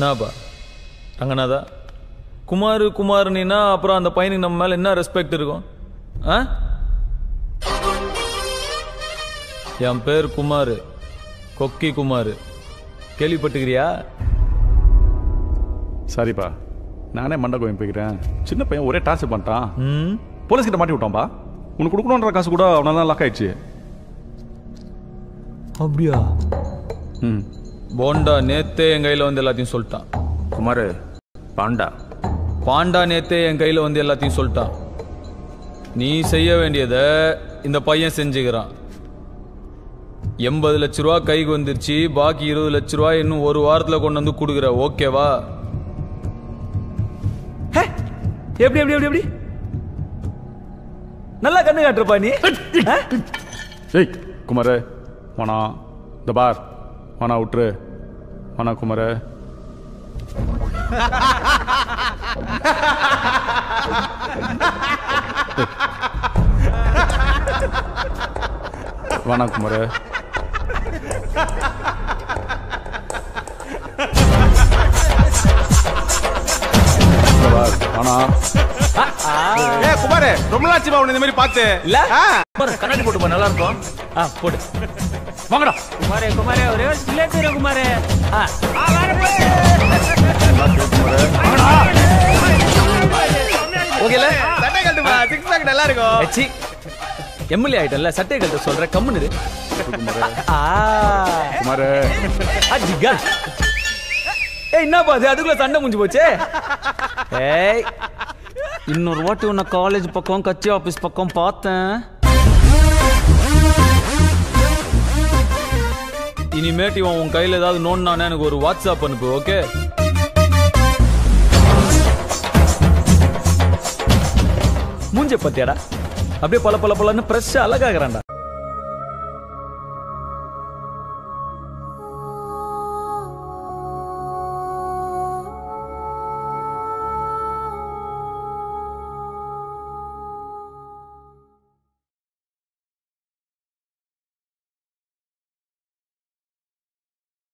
என்னப்பா ரங்கநாதா குமார் குமார்னா அப்புறம் அந்த பையனுக்கு நம்ம மேல என்ன ரெஸ்பெக்ட் இருக்கும்? என் பேர் குமார், கொக்கி குமார். கேள்விப்பட்டுக்கிறியா? சரிப்பா, நானே மண்டை கோயம் போய்க்கிறேன். சின்ன பையன் ஒரே டார்ச்சர் பண்ணிட்டான். போலீஸ் கிட்ட மாட்டி விட்டான்பா. உனக்கு கொடுக்கணுன்ற காசு கூட அவனால தான் லாக் ஆயிடுச்சு. அப்படியா? போண்டா நேத்தே என் கையில வந்து எல்லாத்தையும் சொல்லிட்டான். குமார் பாண்டா நேத்தே என் கையில வந்து எல்லாத்தையும் சொல்லிட்டான். நீ செய்ய வேண்டியதை இந்த பையன் செஞ்சுக்கிறான். 80 லட்ச ரூபா கைக்கு வந்துருச்சு. பாக்கி 20 லட்ச ரூபா இன்னும் ஒரு வாரத்துல கொண்டு வந்து கொடுக்குற. ஓகேவா? எப்படி எப்படி எப்படி எப்படி நல்லா கண்ணு காட்டுறப்பா நீ. ஏய் குமார் வானா, இந்த பார் வானா, விட்டுரு வானா குமார். வானா குமார். ஆனா குமார் ரொம்ப நாளாச்சு உன்னை இந்த மாதிரி பார்த்து. இல்ல கண்ணாடி போட்டு நல்லா இருக்கும். போடு வாங்கடா குமாரே. குமாரே ஒரே ஒரு ஸ்லேட் இரு குமாரே. ஓகேல சட்டை கழட்டுமா, சிக்ஸ் பேக் நல்லா இருக்கும். எச்சி எம்எல்ஏ ஆயிட்டல்ல, சட்டை கழட்ட சொல்ற. கம்முன்னு இரு குமார். அஜிகா ஏய் என்ன பாது அதுக்குள்ள சண்டை முடிஞ்சு போச்சே. ஏய் இன்னொரு வாட்டி உன்னை காலேஜ் பக்கம் கட்சி ஆபீஸ் பக்கம் பார்த்தேன். இனிமேட்டு இவன் உன் கையில ஏதாவது நோண்டானே எனக்கு ஒரு வாட்ஸ்அப் அனுப்பு. ஓகே? மூஞ்ச பத்தியாடா அப்படியே பல பல பலன்னு ஃப்ரெஷ்ஷா அழகாகிறான்டா.